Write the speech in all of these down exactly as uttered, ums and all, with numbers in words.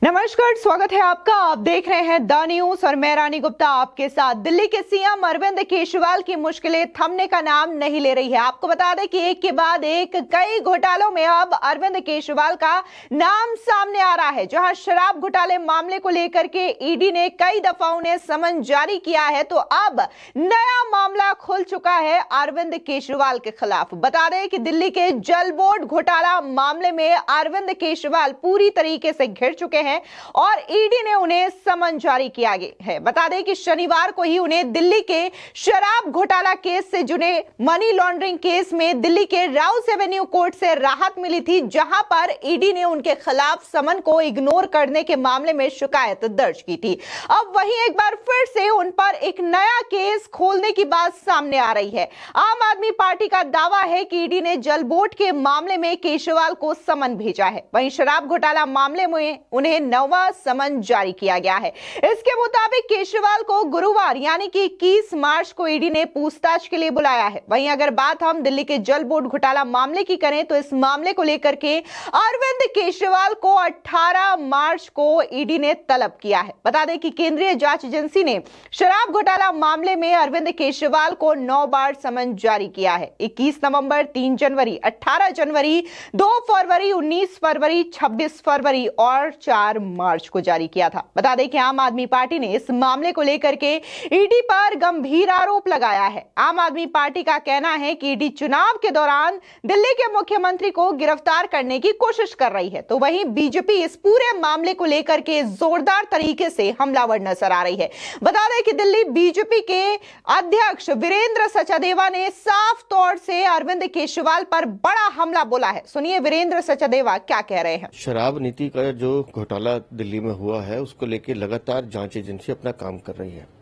नमस्कार, स्वागत है आपका। आप देख रहे हैं द न्यूज और मैं रानी गुप्ता आपके साथ। दिल्ली के सीएम अरविंद केजरीवाल की मुश्किलें थमने का नाम नहीं ले रही है। आपको बता दें कि एक के बाद एक कई घोटालों में अब अरविंद केजरीवाल का नाम सामने आ रहा है। जहां शराब घोटाले मामले को लेकर के ईडी ने कई दफा उन्हें समन जारी किया है, तो अब नया मामला खुल चुका है अरविंद केजरीवाल के खिलाफ। बता दें कि दिल्ली के जल बोर्ड घोटाला मामले में अरविंद केजरीवाल पूरी तरीके से घिर चुके हैं और ईडी ने उन्हें समन जारी किया है। बता दें कि शनिवार को ही उन्हें दिल्ली के शराब घोटाला केस से जुड़े मनी लॉन्ड्रिंग केस में दिल्ली के राउस एवेन्यू कोर्ट से राहत मिली थी, जहां पर ईडी ने उनके खिलाफ समन को इग्नोर करने के मामले में शिकायत दर्ज की थी। अब वहीं एक बार फिर से उन पर एक नया केस खोलने की बात सामने आ रही है। आम आदमी पार्टी का दावा है कि ईडी ने जल बोर्ड के मामले में केजरीवाल को समन भेजा है। वहीं शराब घोटाला मामले में उन्हें नवा समन जारी किया गया है। इसके मुताबिक केजरीवाल को गुरुवार यानी कि इक्कीस मार्च को ईडी ने पूछताछ के लिए बुलाया है। वहीं अगर बात हम दिल्ली के जल बोर्ड घोटाला मामले की करें तो इस मामले को लेकर के अरविंद केजरीवाल को अठारह मार्च को ईडी ने तलब किया है। बता दें कि केंद्रीय जांच एजेंसी ने शराब घोटाला मामले में अरविंद केजरीवाल को नौ बार समन जारी किया है। इक्कीस नवंबर, तीन जनवरी, अठारह जनवरी, दो फरवरी, उन्नीस फरवरी, छब्बीस फरवरी और चार मार्च को जारी किया था। बता दें कि आम आदमी पार्टी ने इस मामले को लेकर के ईडी पर गंभीर आरोप लगाया है। आम आदमी पार्टी का कहना है कि ईडी चुनाव के दौरान दिल्ली के मुख्यमंत्री को गिरफ्तार करने की कोशिश कर रही है, तो वहीं बीजेपी इस पूरे मामले को लेकर के जोरदार तरीके से हमलावर नजर आ रही है। बता दें कि दिल्ली बीजेपी के अध्यक्ष वीरेंद्र सचदेवा ने साफ तौर से अरविंद केजरीवाल पर बड़ा हमला बोला है। सुनिए वीरेंद्र सचदेवा क्या कह रहे हैं। शराब नीति का जो घोटाला दिल्ली में हुआ है उसको लेकर लगातार जांच एजेंसी अपना काम कर रही है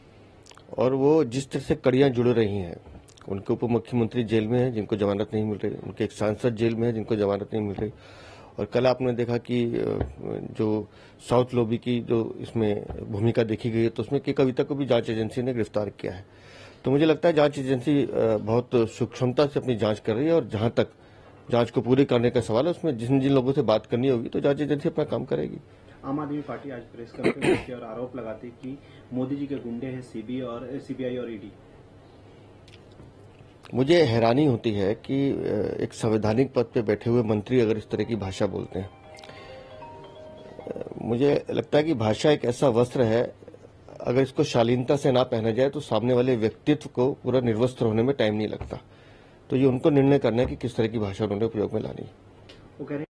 और वो जिस तरह से कड़ियां जुड़ रही हैं, उनके उप मुख्यमंत्री जेल में है जिनको जमानत नहीं मिल रही, उनके एक सांसद जेल में है जिनको जमानत नहीं मिल रही, और कल आपने देखा कि जो साउथ लॉबी की जो इसमें भूमिका देखी गई है तो उसमें के कविता को भी जांच एजेंसी ने गिरफ्तार किया है। तो मुझे लगता है जांच एजेंसी बहुत सूक्ष्मता से अपनी जांच कर रही है और जहां तक जांच को पूरी करने का सवाल है उसमें जिन जिन लोगों से बात करनी होगी तो जांच एजेंसी अपना काम करेगी। आम आदमी पार्टी आज प्रेस कॉन्फ्रेंस की और आरोप लगाती कि मोदी जी के गुंडे हैं सीबी और सीबीआई और ईडी। मुझे हैरानी होती है कि एक संवैधानिक पद पे बैठे हुए मंत्री अगर इस तरह की भाषा बोलते हैं। मुझे लगता है कि भाषा एक ऐसा वस्त्र है, अगर इसको शालीनता से ना पहना जाए तो सामने वाले व्यक्तित्व को पूरा निर्वस्त्र होने में टाइम नहीं लगता। तो ये उनको निर्णय करना है कि किस तरह की भाषा उन्होंने उपयोग में लानी। वो कह रहे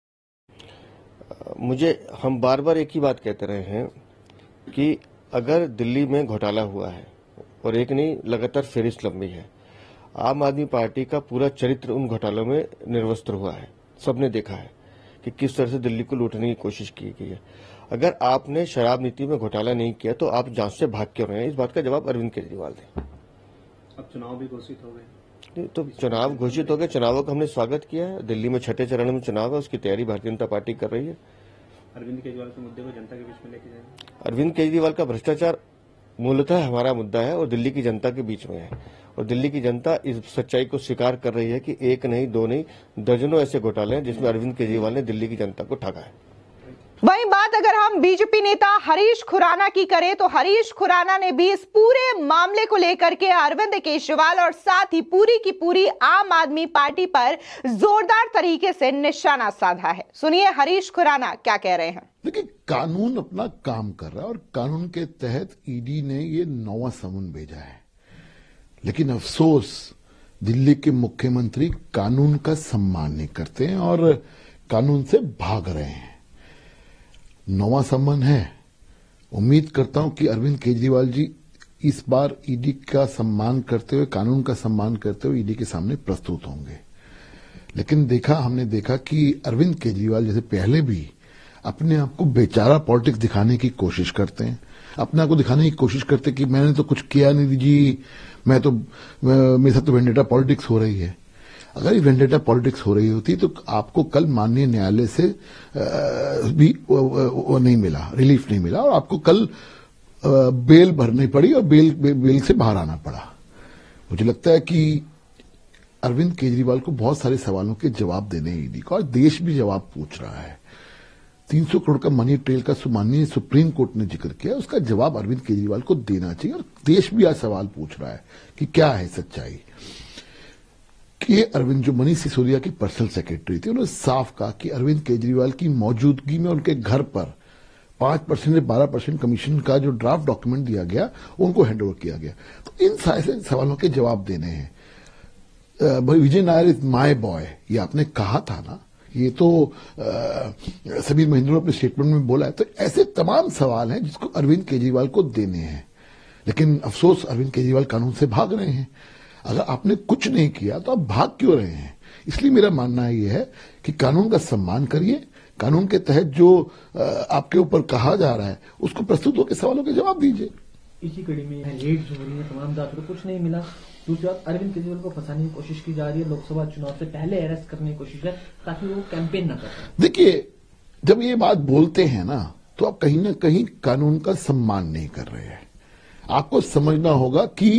मुझे हम बार बार एक ही बात कहते रहे हैं कि अगर दिल्ली में घोटाला हुआ है और एक नहीं लगातार फेरिस्त लंबी है, आम आदमी पार्टी का पूरा चरित्र उन घोटालों में निर्वस्त्र हुआ है। सबने देखा है कि किस तरह से दिल्ली को लूटने की कोशिश की गई है। अगर आपने शराब नीति में घोटाला नहीं किया तो आप जांच से भाग क्यों रहे हैं? इस बात का जवाब अरविंद केजरीवाल दें। अब चुनाव भी घोषित हो गए, तो चुनाव घोषित हो गए, चुनावों का हमने स्वागत किया है। दिल्ली में छठे चरण में चुनाव है, उसकी तैयारी भारतीय जनता पार्टी कर रही है। अरविंद केजरीवाल के मुद्दे को जनता के बीच में लेके जाएंगे। अरविंद केजरीवाल का भ्रष्टाचार मूलतः हमारा मुद्दा है और दिल्ली की जनता के बीच में है, और दिल्ली की जनता इस सच्चाई को स्वीकार कर रही है कि एक नहीं, दो नहीं, दर्जनों ऐसे घोटाले हैं जिसमें अरविंद केजरीवाल ने दिल्ली की जनता को ठगा है। वहीं बात अगर हम बीजेपी नेता हरीश खुराना की करें तो हरीश खुराना ने भी इस पूरे मामले को लेकर के अरविंद केजरीवाल और साथ ही पूरी की पूरी आम आदमी पार्टी पर जोरदार तरीके से निशाना साधा है। सुनिए हरीश खुराना क्या कह रहे हैं। देखिए, कानून अपना काम कर रहा है और कानून के तहत ईडी ने ये नौवां समन भेजा है, लेकिन अफसोस दिल्ली के मुख्यमंत्री कानून का सम्मान नहीं करते हैं और कानून से भाग रहे हैं। नौवां सम्मन है। उम्मीद करता हूं कि अरविंद केजरीवाल जी इस बार ईडी का सम्मान करते हुए, कानून का सम्मान करते हुए ईडी के सामने प्रस्तुत होंगे। लेकिन देखा हमने देखा कि अरविंद केजरीवाल जैसे पहले भी अपने आप को बेचारा पॉलिटिक्स दिखाने की कोशिश करते हैं, अपने आप को दिखाने की कोशिश करते कि मैंने तो कुछ किया नहीं जी, मैं तो मेरे साथ तो वेंडेटा पॉलिटिक्स हो रही है। अगर ये वेंडेटा पॉलिटिक्स हो रही होती तो आपको कल माननीय न्यायालय से भी वो नहीं मिला, रिलीफ नहीं मिला और आपको कल बेल भरनी पड़ी और बेल बेल से बाहर आना पड़ा। मुझे लगता है कि अरविंद केजरीवाल को बहुत सारे सवालों के जवाब देने ईडी को, और देश भी जवाब पूछ रहा है। तीन सौ करोड़ का मनी ट्रेल का माननीय सुप्रीम कोर्ट ने जिक्र किया, उसका जवाब अरविंद केजरीवाल को देना चाहिए। और देश भी आज सवाल पूछ रहा है कि क्या है सच्चाई। कि अरविंद, जो मनीष सिसोदिया की पर्सनल सेक्रेटरी थी, उन्होंने साफ कहा कि अरविंद केजरीवाल की मौजूदगी में उनके घर पर पांच परसेंट से बारह परसेंट कमीशन का जो ड्राफ्ट डॉक्यूमेंट दिया गया उनको हैंड ओवर किया गया। तो इन सारे सवालों के जवाब देने हैं। Vijay Nair is my boy, ये आपने कहा था ना, ये तो समीर महेंद्र ने अपने स्टेटमेंट में बोला है। तो ऐसे तमाम सवाल हैं जिसको अरविंद केजरीवाल को देने हैं। लेकिन अफसोस अरविंद केजरीवाल कानून से भाग रहे हैं। अगर आपने कुछ नहीं किया तो आप भाग क्यों रहे हैं? इसलिए मेरा मानना यह है कि कानून का सम्मान करिए, कानून के तहत जो आपके ऊपर कहा जा रहा है उसको प्रस्तुत होकर सवालों के जवाब दीजिए। इसी कड़ी में रेड जो हो रही है तमाम दाखिलों कुछ नहीं मिला। दूसरी बात, अरविंद केजरीवाल को फंसाने की कोशिश की जा रही है, लोकसभा चुनाव से पहले अरेस्ट करने की कोशिश है ताकि वो कैंपेन न कर। देखिए, जब ये बात बोलते हैं ना तो आप कहीं ना कहीं कानून का सम्मान नहीं कर रहे हैं। आपको समझना होगा कि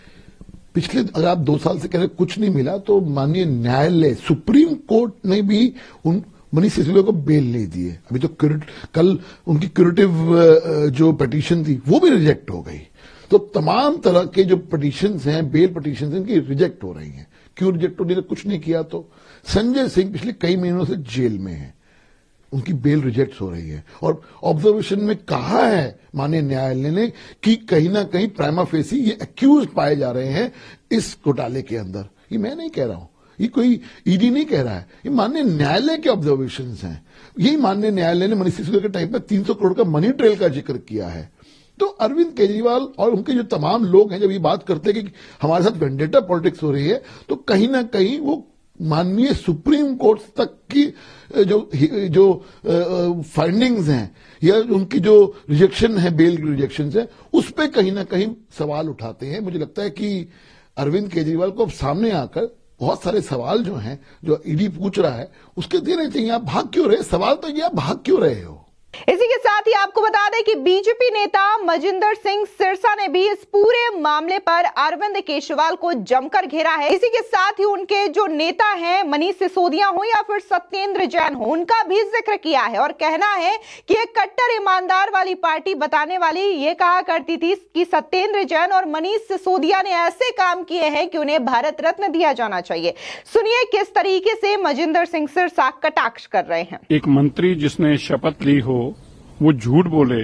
पिछले, अगर आप दो साल से कह रहे कुछ नहीं मिला, तो माननीय न्यायालय सुप्रीम कोर्ट ने भी उन मनीष सिसोदिया को बेल नहीं दिए। अभी तो कल उनकी क्यूरेटिव जो पिटीशन थी वो भी रिजेक्ट हो गई। तो तमाम तरह के जो पिटीशंस हैं, बेल पिटीशंस, इनकी रिजेक्ट हो रही हैं। क्यों रिजेक्ट हो रही है? कुछ नहीं किया तो। संजय सिंह पिछले कई महीनों से जेल में है, उनकी बेल रिजेक्ट हो रही है। और ऑब्जर्वेशन में कहा है माननीय न्यायालय ने कि कहीं ना कहीं प्राइमा फेसी ये एक्यूज पाए जा रहे हैं इस घोटाले के अंदर। ये मैं नहीं कह रहा हूं, ये कोई ईडी नहीं कह रहा है, ये माननीय न्यायालय के ऑब्जर्वेशंस हैं। यही माननीय न्यायालय ने मनीष सिसोदिया के टाइम में तीन सौ करोड़ का मनी ट्रेल का जिक्र किया है। तो अरविंद केजरीवाल और उनके जो तमाम लोग हैं, जब ये बात करते हैं कि हमारे साथ वेंडेटा पॉलिटिक्स हो रही है, तो कहीं ना कहीं वो माननीय सुप्रीम कोर्ट तक की जो जो फाइंडिंग्स हैं या उनकी जो रिजेक्शन है, बेल रिजेक्शन है, उस पर कहीं ना कहीं सवाल उठाते हैं। मुझे लगता है कि अरविंद केजरीवाल को अब सामने आकर बहुत सारे सवाल जो हैं, जो ईडी पूछ रहा है, उसके देने चाहिए। आप भाग क्यों रहे? सवाल तो ये, आप भाग क्यों रहे हो? इसी के साथ ही आपको बता दें कि बीजेपी नेता मजिंदर सिंह सिरसा ने भी इस पूरे मामले पर अरविंद केजरीवाल को जमकर घेरा है। इसी के साथ ही उनके जो नेता हैं, मनीष सिसोदिया हो या फिर सत्येंद्र जैन हो, उनका भी जिक्र किया है और कहना है कि एक कट्टर ईमानदार वाली पार्टी बताने वाली ये कहा करती थी कि सत्येंद्र जैन और मनीष सिसोदिया ने ऐसे काम किए हैं कि उन्हें भारत रत्न दिया जाना चाहिए। सुनिए किस तरीके से मजिंदर सिंह सिरसा कटाक्ष कर रहे हैं। एक मंत्री जिसने शपथ ली हो वो झूठ बोले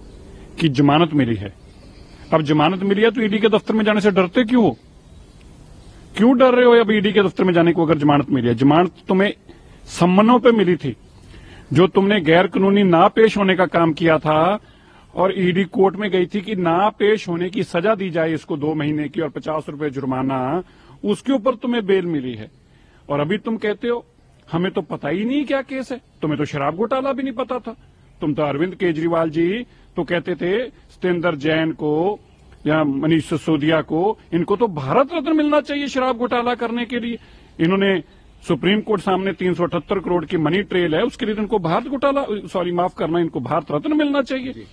कि जमानत मिली है। अब जमानत मिली है तो ईडी के दफ्तर में जाने से डरते क्यों हो? क्यों डर रहे हो अब ईडी के दफ्तर में जाने को? अगर जमानत मिली है, जमानत तुम्हें सम्मनों पे मिली थी। जो तुमने गैर कानूनी ना पेश होने का काम किया था और ईडी कोर्ट में गई थी कि ना पेश होने की सजा दी जाए इसको दो महीने की और पचास रुपए जुर्माना, उसके ऊपर तुम्हें बेल मिली है। और अभी तुम कहते हो हमें तो पता ही नहीं क्या केस है, तुम्हें तो शराब घोटाला भी नहीं पता था। तुम तो अरविंद केजरीवाल जी तो कहते थे सत्येंद्र जैन को या मनीष सिसोदिया को, इनको तो भारत रत्न मिलना चाहिए शराब घोटाला करने के लिए। इन्होंने सुप्रीम कोर्ट सामने तीन सौ अठहत्तर करोड़ की मनी ट्रेल है, उसके लिए इनको भारत घोटाला, सॉरी माफ करना, इनको भारत रत्न मिलना चाहिए।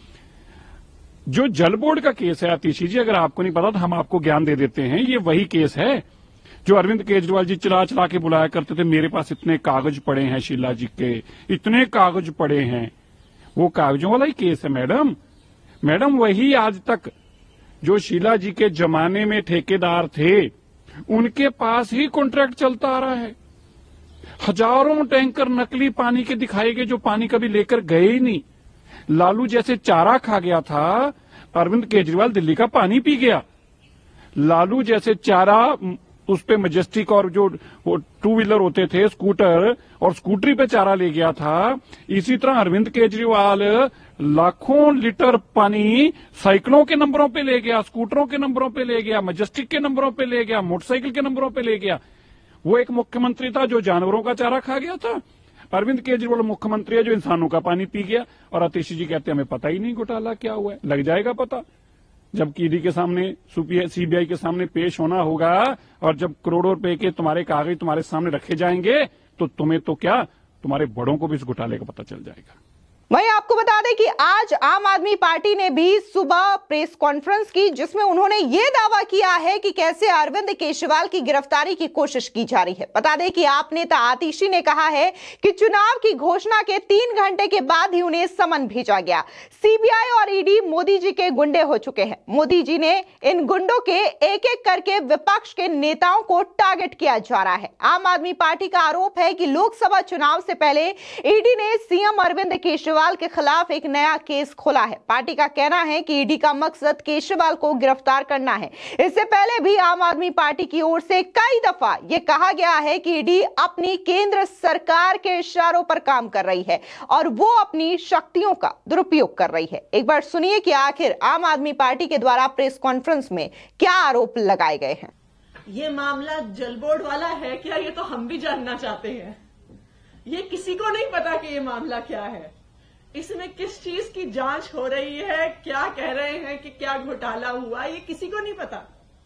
जो जल बोर्ड का केस है आतिशी जी, अगर आपको नहीं पता तो हम आपको ज्ञान दे देते हैं। ये वही केस है जो अरविंद केजरीवाल जी चला चला के बुलाया करते थे, मेरे पास इतने कागज पड़े हैं शीला जी के, इतने कागज पड़े हैं। वो कागजों वाला ही केस है मैडम। मैडम वही आज तक जो शीला जी के जमाने में ठेकेदार थे, उनके पास ही कॉन्ट्रैक्ट चलता आ रहा है। हजारों टैंकर नकली पानी के दिखाए गए जो पानी कभी लेकर गए ही नहीं। लालू जैसे चारा खा गया था, अरविंद केजरीवाल दिल्ली का पानी पी गया। लालू जैसे चारा उस पे मजेस्टिक और जो टू व्हीलर होते थे स्कूटर और स्कूटरी पे चारा ले गया था, इसी तरह अरविंद केजरीवाल लाखों लीटर पानी साइकिलों के नंबरों पे ले गया, स्कूटरों के नंबरों पे ले गया, मजेस्टिक के नंबरों पे ले गया, मोटरसाइकिल के नंबरों पे ले गया। वो एक मुख्यमंत्री था जो जानवरों का चारा खा गया था। अरविंद केजरीवाल मुख्यमंत्री है जो इंसानों का पानी पी गया। और आतिशी जी कहते हैं हमें पता ही नहीं घोटाला क्या हुआ है। लग जाएगा पता जब ईडी के सामने, सीबीआई के सामने पेश होना होगा और जब करोड़ों रुपए के तुम्हारे कागज तुम्हारे सामने रखे जाएंगे तो तुम्हें तो क्या, तुम्हारे बड़ों को भी इस घोटाले का पता चल जाएगा। वहीं आपको बता दें कि आज आम आदमी पार्टी ने भी सुबह प्रेस कॉन्फ्रेंस की, जिसमें उन्होंने ये दावा किया है कि कैसे अरविंद केजरीवाल की गिरफ्तारी की कोशिश की जा रही है। बता दें कि आप नेता आतिशी ने कहा है कि चुनाव की घोषणा के तीन घंटे के बाद ही उन्हें समन भेजा गया। सीबीआई और ईडी मोदी जी के गुंडे हो चुके हैं। मोदी जी ने इन गुंडों के एक एक करके विपक्ष के नेताओं को टारगेट किया जा रहा है। आम आदमी पार्टी का आरोप है कि लोकसभा चुनाव से पहले ईडी ने सीएम अरविंद केजरीवाल के खिलाफ एक नया केस खोला है। पार्टी का कहना है कि ईडी का मकसद केजरीवाल को गिरफ्तार करना है। इससे पहले भी आम आदमी पार्टी की ओर से कई दफा यह कहा गया है कि ईडी अपनी केंद्र सरकार के इशारों पर काम कर रही है और वो अपनी शक्तियों का दुरुपयोग कर रही है। एक बार सुनिए कि आखिर आम आदमी पार्टी के द्वारा प्रेस कॉन्फ्रेंस में क्या आरोप लगाए गए हैं। ये मामला जलबोर्ड वाला है क्या, ये तो हम भी जानना चाहते हैं। ये किसी को नहीं पता कि ये मामला क्या है, इसमें किस चीज की जांच हो रही है, क्या कह रहे हैं कि क्या घोटाला हुआ, ये किसी को नहीं पता।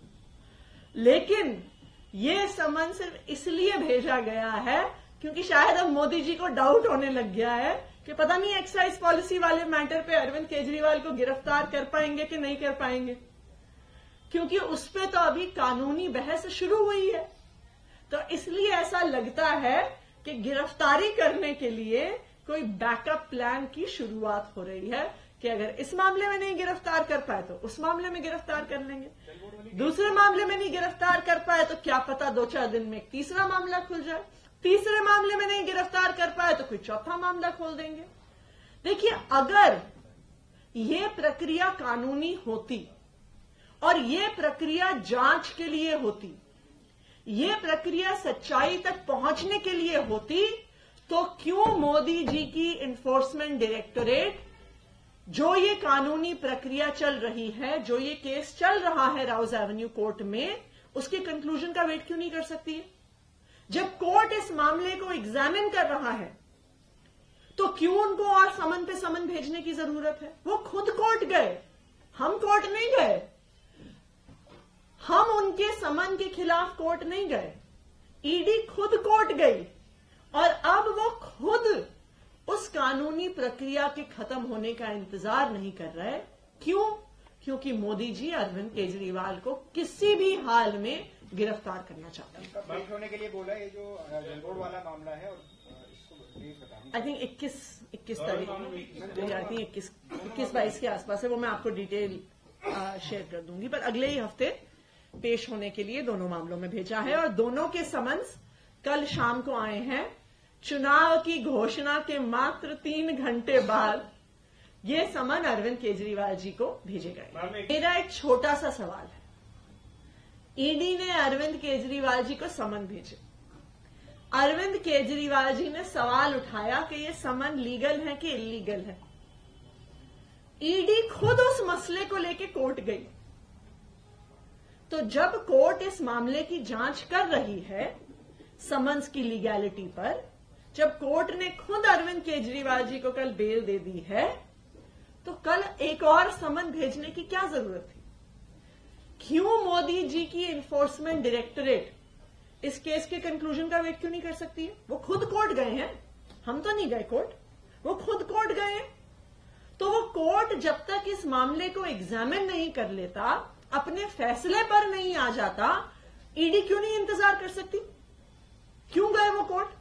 लेकिन ये समन सिर्फ इसलिए भेजा गया है क्योंकि शायद अब मोदी जी को डाउट होने लग गया है कि पता नहीं एक्साइज पॉलिसी वाले मैटर पे अरविंद केजरीवाल को गिरफ्तार कर पाएंगे कि नहीं कर पाएंगे, क्योंकि उस पे तो अभी कानूनी बहस शुरू हुई है। तो इसलिए ऐसा लगता है कि गिरफ्तारी करने के लिए कोई बैकअप प्लान की शुरुआत हो रही है कि अगर इस मामले में नहीं गिरफ्तार कर पाए तो उस मामले में गिरफ्तार कर लेंगे, दूसरे मामले में नहीं गिरफ्तार कर पाए तो क्या पता दो चार दिन में एक तीसरा मामला खुल जाए, तीसरे मामले में नहीं गिरफ्तार कर पाए तो कोई चौथा मामला खोल देंगे। देखिए, अगर ये प्रक्रिया कानूनी होती और ये प्रक्रिया जांच के लिए होती, ये प्रक्रिया सच्चाई तक पहुंचने के लिए होती, तो क्यों मोदी जी की इन्फोर्समेंट डायरेक्टोरेट जो ये कानूनी प्रक्रिया चल रही है, जो ये केस चल रहा है राउज एवेन्यू कोर्ट में, उसके कंक्लूजन का वेट क्यों नहीं कर सकती है? जब कोर्ट इस मामले को एग्जामिन कर रहा है तो क्यों उनको और समन पे समन भेजने की जरूरत है? वो खुद कोर्ट गए, हम कोर्ट नहीं गए, हम उनके समन के खिलाफ कोर्ट नहीं गए, ईडी खुद कोर्ट गई और अब वो खुद उस कानूनी प्रक्रिया के खत्म होने का इंतजार नहीं कर रहे। क्यों? क्योंकि मोदी जी अरविंद केजरीवाल को किसी भी हाल में गिरफ्तार करना चाहते हैं। पेश होने के लिए बोला, ये जो जलबोर्ड वाला मामला है और आई थिंक इक्कीस इक्कीस तारीख को इक्कीस इक्कीस बाईस के आसपास है, वो मैं आपको डिटेल शेयर कर दूंगी। पर अगले ही हफ्ते पेश होने के लिए दोनों मामलों में भेजा है और दोनों के समन्स कल शाम को आए हैं। चुनाव की घोषणा के मात्र तीन घंटे बाद ये समन अरविंद केजरीवाल जी को भेजे गए। मेरा एक छोटा सा सवाल है, ईडी ने अरविंद केजरीवाल जी को समन भेजे, अरविंद केजरीवाल जी ने सवाल उठाया कि ये समन लीगल है कि इलीगल है। ईडी खुद उस मसले को लेकर कोर्ट गई, तो जब कोर्ट इस मामले की जांच कर रही है समन्स की लीगैलिटी पर, जब कोर्ट ने खुद अरविंद केजरीवाल जी को कल बेल दे दी है, तो कल एक और समन भेजने की क्या जरूरत थी? क्यों मोदी जी की इन्फोर्समेंट डायरेक्टोरेट इस केस के कंक्लूजन का वेट क्यों नहीं कर सकती है? वो खुद कोर्ट गए हैं, हम तो नहीं गए कोर्ट, वो खुद कोर्ट गए हैं। तो वो कोर्ट जब तक इस मामले को एग्जामिन नहीं कर लेता, अपने फैसले पर नहीं आ जाता, ईडी क्यों नहीं इंतजार कर सकती? क्यों गए वो कोर्ट?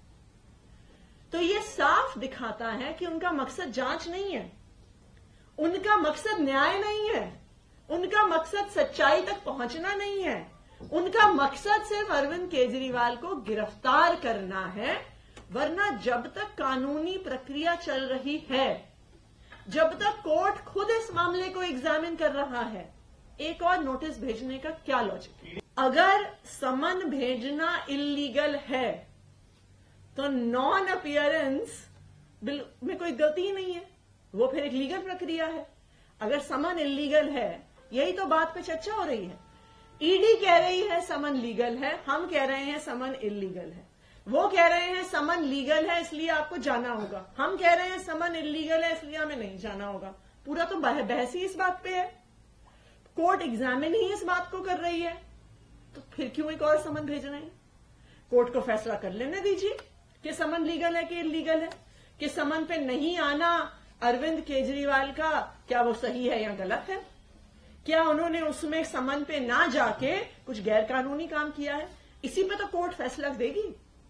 तो ये साफ दिखाता है कि उनका मकसद जांच नहीं है, उनका मकसद न्याय नहीं है, उनका मकसद सच्चाई तक पहुंचना नहीं है, उनका मकसद सिर्फ अरविंद केजरीवाल को गिरफ्तार करना है। वरना जब तक कानूनी प्रक्रिया चल रही है, जब तक कोर्ट खुद इस मामले को एग्जामिन कर रहा है, एक और नोटिस भेजने का क्या लॉजिक? अगर समन भेजना इलीगल है तो नॉन अपीयरेंस बिल में कोई गलती ही नहीं है, वो फिर एक लीगल प्रक्रिया है। अगर समन इलीगल है, यही तो बात पे चर्चा हो रही है। ईडी कह रही है समन लीगल है, हम कह रहे हैं समन इलीगल है। वो कह रहे हैं समन लीगल है इसलिए आपको जाना होगा, हम कह रहे हैं समन इलीगल है इसलिए हमें नहीं जाना होगा। पूरा तो बहस ही इस बात पे है, कोर्ट एग्जामिन ही इस बात को कर रही है, तो फिर क्यों एक और समन भेज रहे हैं? कोर्ट को फैसला कर लेने दीजिए कि समन लीगल है कि इलीगल है। कि समन पे नहीं आना अरविंद केजरीवाल का क्या वो सही है या गलत है? क्या उन्होंने उसमें समन पे ना जाके कुछ गैरकानूनी काम किया है? इसी पे तो कोर्ट फैसला देगी।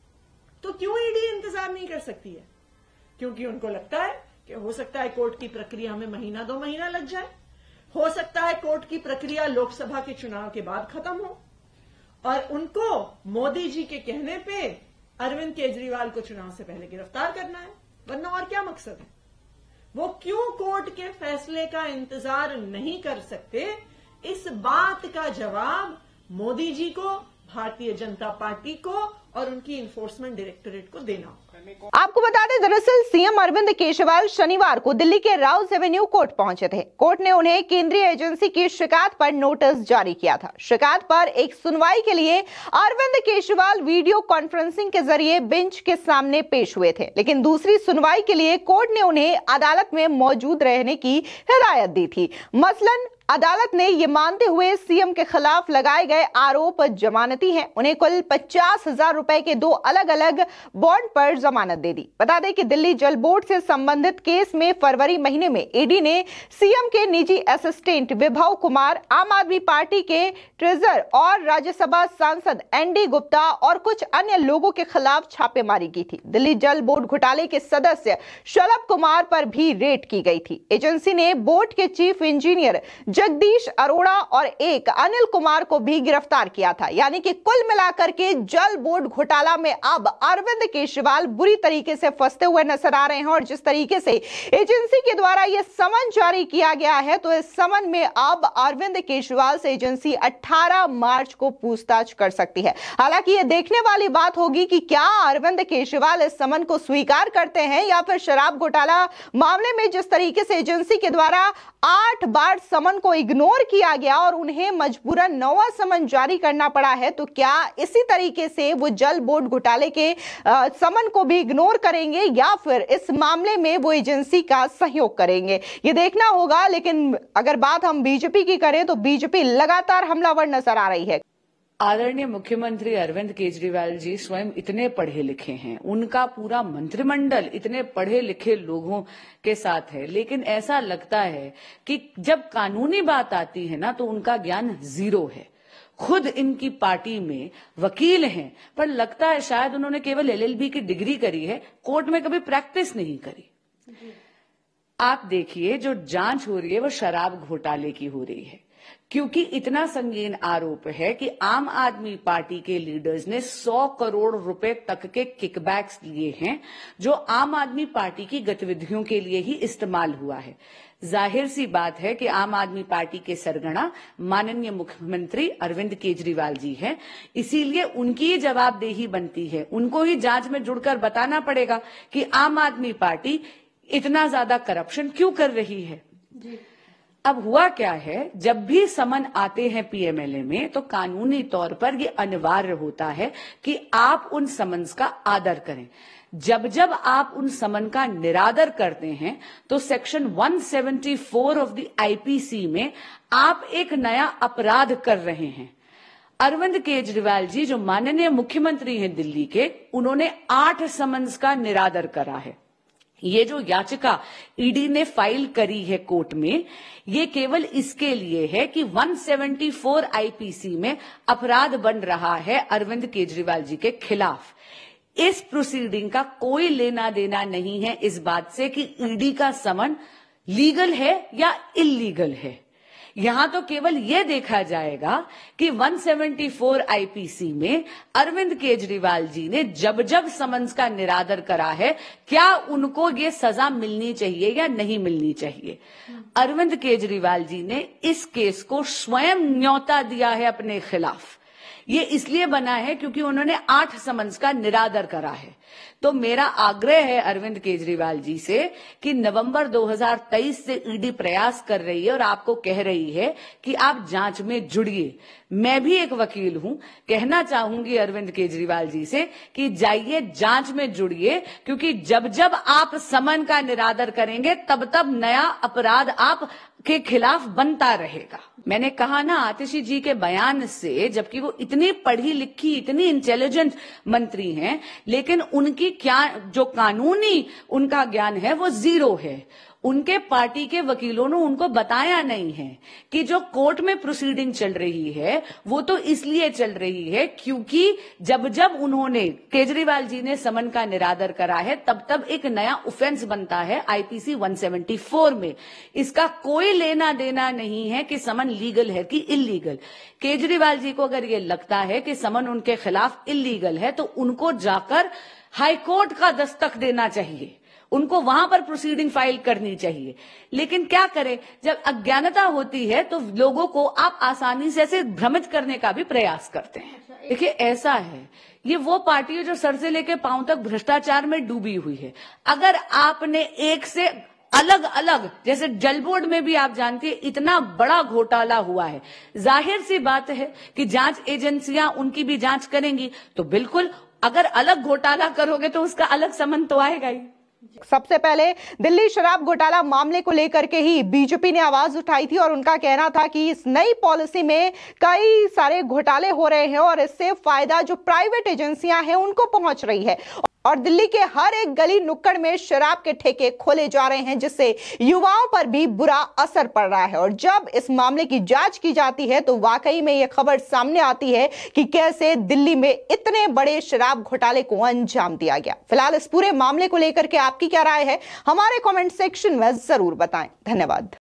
तो क्यों ईडी इंतजार नहीं कर सकती है? क्योंकि उनको लगता है कि हो सकता है कोर्ट की प्रक्रिया में महीना दो महीना लग जाए, हो सकता है कोर्ट की प्रक्रिया लोकसभा के चुनाव के बाद खत्म हो, और उनको मोदी जी के कहने पे अरविंद केजरीवाल को चुनाव से पहले गिरफ्तार करना है, वरना और क्या मकसद है? वो क्यों कोर्ट के फैसले का इंतजार नहीं कर सकते? इस बात का जवाब मोदी जी को, भारतीय जनता पार्टी को और उनकी इन्फोर्समेंट डायरेक्टोरेट को देना होगा। आपको बता दें, दरअसल सीएम अरविंद केजरीवाल शनिवार को दिल्ली के राउज एवेन्यू कोर्ट पहुंचे थे। कोर्ट ने उन्हें केंद्रीय एजेंसी की शिकायत पर नोटिस जारी किया था। शिकायत पर एक सुनवाई के लिए अरविंद केजरीवाल वीडियो कॉन्फ्रेंसिंग के जरिए बेंच के सामने पेश हुए थे, लेकिन दूसरी सुनवाई के लिए कोर्ट ने उन्हें अदालत में मौजूद रहने की हिदायत दी थी। मसलन अदालत ने ये मानते हुए सीएम के खिलाफ लगाए गए आरोप जमानती हैं, उन्हें कुल पचास हजार रुपए के दो अलग अलग बॉन्ड पर जमानत दे दी। बता दें कि दिल्ली जल बोर्ड से संबंधित केस में फरवरी महीने में ईडी ने सीएम के निजी असिस्टेंट विभव कुमार, आम आदमी पार्टी के ट्रेजरर और राज्यसभा सांसद एनडी गुप्ता और कुछ अन्य लोगों के खिलाफ छापेमारी की थी। दिल्ली जल बोर्ड घोटाले के सदस्य शलभ कुमार पर भी रेड की गई थी। एजेंसी ने बोर्ड के चीफ इंजीनियर जगदीश अरोड़ा और एक अनिल कुमार को भी गिरफ्तार किया था। यानी कि कुल मिलाकर के जल बोर्ड घोटाला में अब अरविंद केजरीवाल बुरी तरीके से फंसते हुए नजर आ रहे हैं, और जिस तरीके से एजेंसी के द्वारा यह समन जारी किया गया है, तो इस समन में अब अरविंद केजरीवाल से एजेंसी अठारह मार्च को पूछताछ कर सकती है। हालांकि यह देखने वाली बात होगी कि क्या अरविंद केजरीवाल इस समन को स्वीकार करते हैं, या फिर शराब घोटाला मामले में जिस तरीके से एजेंसी के द्वारा आठ बार समन को इग्नोर किया गया और उन्हें मजबूरन नौवां समन जारी करना पड़ा है, तो क्या इसी तरीके से वो जल बोर्ड घोटाले के आ, समन को भी इग्नोर करेंगे, या फिर इस मामले में वो एजेंसी का सहयोग करेंगे, ये देखना होगा। लेकिन अगर बात हम बीजेपी की करें तो बीजेपी लगातार हमलावर नजर आ रही है। आदरणीय मुख्यमंत्री अरविंद केजरीवाल जी स्वयं इतने पढ़े लिखे हैं, उनका पूरा मंत्रिमंडल इतने पढ़े लिखे लोगों के साथ है, लेकिन ऐसा लगता है कि जब कानूनी बात आती है ना तो उनका ज्ञान जीरो है। खुद इनकी पार्टी में वकील हैं, पर लगता है शायद उन्होंने केवल एलएलबी की डिग्री करी है, कोर्ट में कभी प्रैक्टिस नहीं करी। आप देखिए, जो जांच हो रही है वो शराब घोटाले की हो रही है, क्योंकि इतना संगीन आरोप है कि आम आदमी पार्टी के लीडर्स ने सौ करोड़ रुपए तक के किकबैक्स लिए हैं, जो आम आदमी पार्टी की गतिविधियों के लिए ही इस्तेमाल हुआ है। जाहिर सी बात है कि आम आदमी पार्टी के सरगना माननीय मुख्यमंत्री अरविंद केजरीवाल जी हैं, इसीलिए उनकी जवाबदेही बनती है। उनको ही जांच में जुड़कर बताना पड़ेगा कि आम आदमी पार्टी इतना ज्यादा करप्शन क्यों कर रही है। जी। अब हुआ क्या है, जब भी समन आते हैं पीएमएलए में तो कानूनी तौर पर ये अनिवार्य होता है कि आप उन समन्स का आदर करें। जब जब आप उन समन का निरादर करते हैं तो सेक्शन एक सौ चौहत्तर ऑफ द आईपीसी में आप एक नया अपराध कर रहे हैं। अरविंद केजरीवाल जी जो माननीय मुख्यमंत्री हैं दिल्ली के, उन्होंने आठ समन्स का निरादर करा है। ये जो याचिका ईडी ने फाइल करी है कोर्ट में, ये केवल इसके लिए है कि एक सौ चौहत्तर आईपीसी में अपराध बन रहा है अरविंद केजरीवाल जी के खिलाफ। इस प्रोसीडिंग का कोई लेना देना नहीं है इस बात से कि ईडी का समन लीगल है या इल्लीगल है। यहां तो केवल यह देखा जाएगा कि एक सौ चौहत्तर आईपीसी में अरविंद केजरीवाल जी ने जब जब समन्स का निरादर करा है, क्या उनको ये सजा मिलनी चाहिए या नहीं मिलनी चाहिए। अरविंद केजरीवाल जी ने इस केस को स्वयं न्योता दिया है अपने खिलाफ। ये इसलिए बना है क्योंकि उन्होंने आठ समन्स का निरादर करा है। तो मेरा आग्रह है अरविंद केजरीवाल जी से कि नवंबर दो हज़ार तेईस से ईडी प्रयास कर रही है और आपको कह रही है कि आप जांच में जुड़िए। मैं भी एक वकील हूं, कहना चाहूंगी अरविंद केजरीवाल जी से कि जाइए जांच में जुड़िए, क्योंकि जब जब आप समन का निरादर करेंगे तब तब नया अपराध आप के खिलाफ बनता रहेगा। मैंने कहा ना, आतिशी जी के बयान से, जबकि वो इतनी पढ़ी लिखी, इतनी इंटेलिजेंट मंत्री हैं, लेकिन उनकी क्या जो कानूनी उनका ज्ञान है वो जीरो है। उनके पार्टी के वकीलों ने उनको बताया नहीं है कि जो कोर्ट में प्रोसीडिंग चल रही है वो तो इसलिए चल रही है क्योंकि जब जब उन्होंने केजरीवाल जी ने समन का निरादर करा है तब तब एक नया ऑफेंस बनता है आईपीसी एक सौ चौहत्तर में। इसका कोई लेना देना नहीं है कि समन लीगल है कि इल्लीगल। केजरीवाल जी को अगर ये लगता है कि समन उनके खिलाफ इल्लीगल है तो उनको जाकर हाईकोर्ट का दस्तक देना चाहिए, उनको वहां पर प्रोसीडिंग फाइल करनी चाहिए। लेकिन क्या करें, जब अज्ञानता होती है तो लोगों को आप आसानी से ऐसे भ्रमित करने का भी प्रयास करते हैं। देखिए ऐसा है, ये वो पार्टी है जो सर से लेकर पांव तक भ्रष्टाचार में डूबी हुई है। अगर आपने एक से अलग अलग, जैसे जल बोर्ड में भी आप जानते हैं इतना बड़ा घोटाला हुआ है, जाहिर सी बात है कि जांच एजेंसियां उनकी भी जांच करेंगी। तो बिल्कुल अगर अलग घोटाला करोगे तो उसका अलग समन तो आएगा ही। सबसे पहले दिल्ली शराब घोटाला मामले को लेकर के ही बीजेपी ने आवाज उठाई थी और उनका कहना था कि इस नई पॉलिसी में कई सारे घोटाले हो रहे हैं और इससे फायदा जो प्राइवेट एजेंसियां हैं उनको पहुंच रही है और दिल्ली के हर एक गली नुक्कड़ में शराब के ठेके खोले जा रहे हैं जिससे युवाओं पर भी बुरा असर पड़ रहा है। और जब इस मामले की जांच की जाती है तो वाकई में यह खबर सामने आती है कि कैसे दिल्ली में इतने बड़े शराब घोटाले को अंजाम दिया गया। फिलहाल इस पूरे मामले को लेकर के आपकी क्या राय है, हमारे कमेंट सेक्शन में जरूर बताएं। धन्यवाद।